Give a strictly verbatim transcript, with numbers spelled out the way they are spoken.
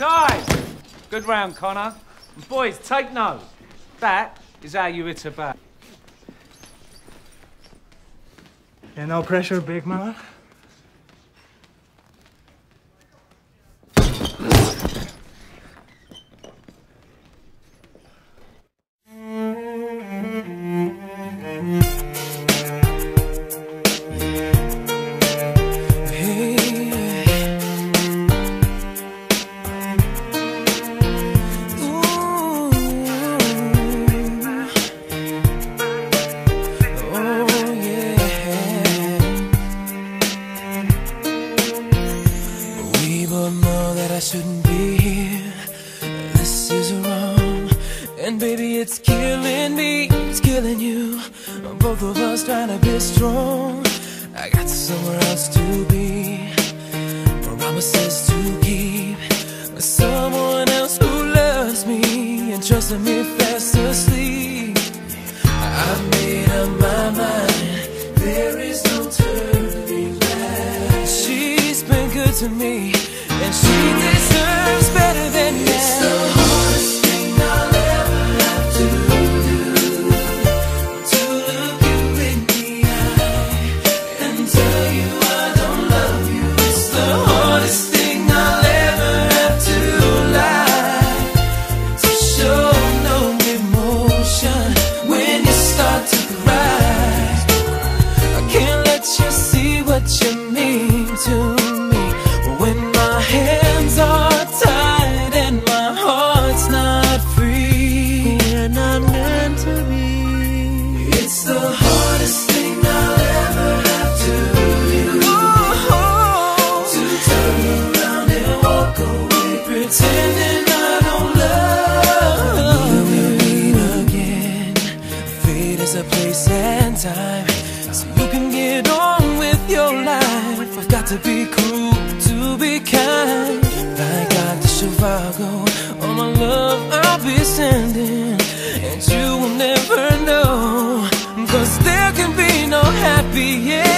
Time! Good round, Connor. And boys, take note. That is how you hit a bat. Yeah, no pressure, big man. Shouldn't be here, this is wrong. And baby, it's killing me, it's killing you. Both of us trying to be strong. I got somewhere else to be, promises to keep, with someone else who loves me and trusts me fast asleep. I've made up my mind, there is no turning back. She's been good to me, and she deserves better than that. It's the hardest thing I'll ever have to do, to look you in the eye and tell you I don't love you. It's the hardest thing I'll ever have to lie, to show no emotion when you start to cry. I can't let you see what you mean to me when my hands are tied and my heart's not free. We're not meant to be. It's the hardest thing I'll ever have to do, oh, to turn around and walk away, pretending I don't love you. We'll meet again. Fate is a place and time, so you can get on with your life. I've got to be cruel to be kind. Like Doctor Zhivago, all my love I'll be sending, and you will never know, 'cause there can be no happy ending.